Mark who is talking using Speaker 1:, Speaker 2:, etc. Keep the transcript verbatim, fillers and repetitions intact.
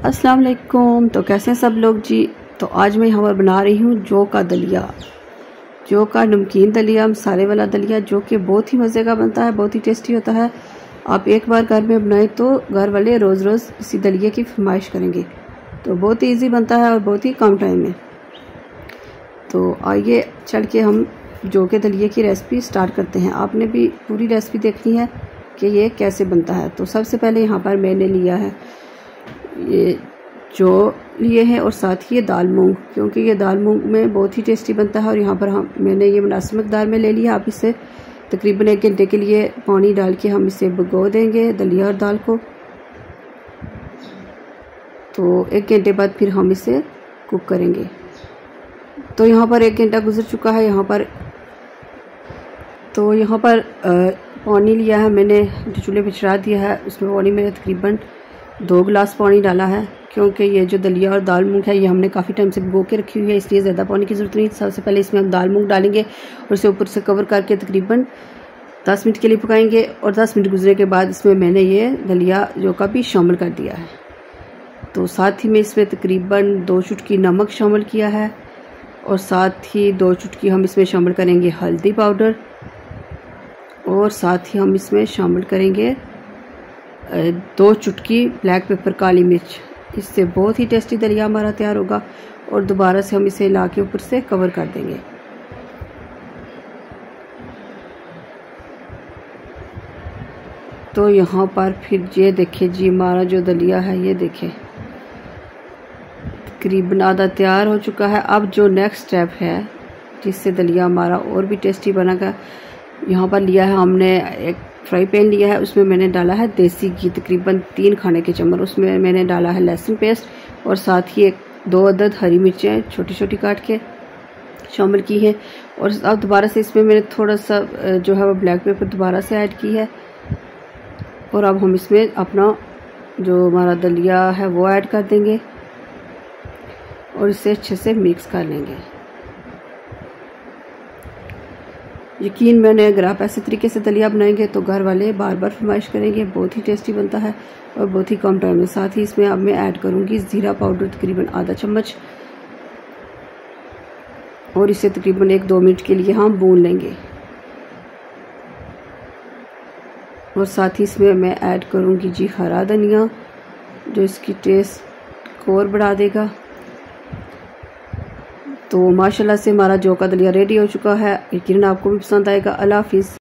Speaker 1: अस्सलाम वालेकुम। तो कैसे हैं सब लोग जी। तो आज मैं यहाँ पर बना रही हूँ जौ का दलिया, जौ का नमकीन दलिया, मसाले वाला दलिया, जो कि बहुत ही मज़े का बनता है, बहुत ही टेस्टी होता है। आप एक बार घर में बनाएं तो घर वाले रोज़ रोज़ इसी दलिए की फरमाइश करेंगे। तो बहुत ही ईजी बनता है और बहुत ही कम टाइम में। तो आइए चल के हम जौ के दलिए की रेसिपी स्टार्ट करते हैं। आपने भी पूरी रेसिपी देखनी है कि ये कैसे बनता है। तो सबसे पहले यहाँ पर मैंने लिया है ये जौ लिए हैं और साथ ही ये दाल मूंग, क्योंकि ये दाल मूंग में बहुत ही टेस्टी बनता है। और यहाँ पर हम मैंने ये मुनासिब मकदार में ले लिया। आप इसे तकरीबन एक घंटे के लिए पानी डाल के हम इसे भिगो देंगे दलिया और दाल को। तो एक घंटे बाद फिर हम इसे कुक करेंगे। तो यहाँ पर एक घंटा गुजर चुका है। यहाँ पर तो यहाँ पर पानी लिया है मैंने, जो चूल्हे पे चढ़ा दिया है। उसमें पानी मैंने तकरीबन दो गिलास पानी डाला है, क्योंकि ये जो दलिया और दाल मूंग है ये हमने काफ़ी टाइम से भिगो के रखी हुई है, इसलिए ज़्यादा पानी की ज़रूरत नहीं। सबसे पहले इसमें हम दाल मूंग डालेंगे और इसे ऊपर से कवर करके तकरीबन दस मिनट के लिए पकाएंगे। और दस मिनट गुजरने के बाद इसमें मैंने ये दलिया जो का भी शामिल कर दिया है। तो साथ ही में इसमें तकरीबन दो चुटकी नमक शामिल किया है और साथ ही दो चुटकी हम इसमें शामिल करेंगे हल्दी पाउडर और साथ ही हम इसमें शामिल करेंगे दो चुटकी ब्लैक पेपर काली मिर्च। इससे बहुत ही टेस्टी दलिया हमारा तैयार होगा। और दोबारा से हम इसे ला के ऊपर से कवर कर देंगे। तो यहाँ पर फिर ये देखे जी, हमारा जो दलिया है ये देखे तकरीबन आधा तैयार हो चुका है। अब जो नेक्स्ट स्टेप है जिससे दलिया हमारा और भी टेस्टी बनेगा, यहाँ पर लिया है हमने एक फ्राई पैन लिया है। उसमें मैंने डाला है देसी घी तकरीबन तीन खाने के चम्मच। उसमें मैंने डाला है लहसुन पेस्ट और साथ ही एक दो अदद हरी मिर्चें छोटी छोटी काट के शामिल की है। और अब दोबारा से इसमें मैंने थोड़ा सा जो है वो ब्लैक पेपर दोबारा से ऐड की है। और अब हम इसमें अपना जो हमारा दलिया है वो ऐड कर देंगे और इसे अच्छे से मिक्स कर लेंगे। यकीन मैंने अगर आप ऐसे तरीके से दलिया बनाएंगे तो घर वाले बार बार फरमाइश करेंगे। बहुत ही टेस्टी बनता है और बहुत ही कम टाइम में। साथ ही इसमें अब मैं ऐड करूंगी ज़ीरा पाउडर तकरीबन आधा चम्मच और इसे तकरीबन एक दो मिनट के लिए हम भून लेंगे। और साथ ही इसमें मैं ऐड करूंगी जी हरा धनिया, जो इसकी टेस्ट को और बढ़ा देगा। तो माशाल्लाह से हमारा जौ का दलिया रेडी हो चुका है। यकीनन आपको भी पसंद आएगा। अल्लाह हाफिज़।